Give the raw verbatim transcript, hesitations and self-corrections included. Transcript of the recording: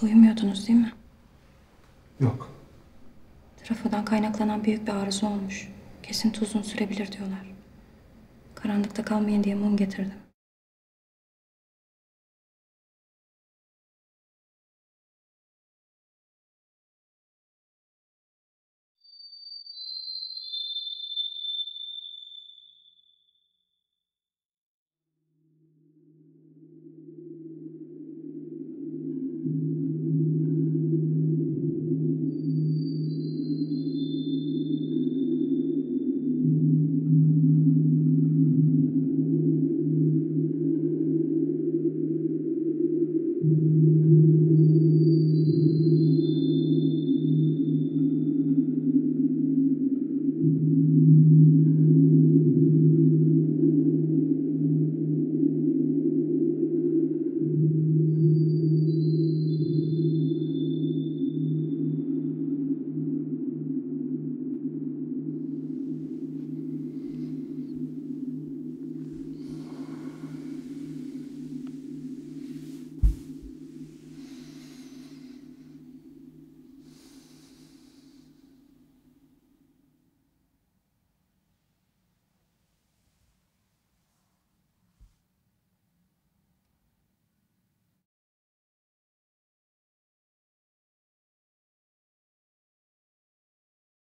uyumuyordunuz değil mi? Yok. Trafodan kaynaklanan büyük bir arıza olmuş. Kesinti uzun sürebilir diyorlar. Karanlıkta kalmayın diye mum getirdim.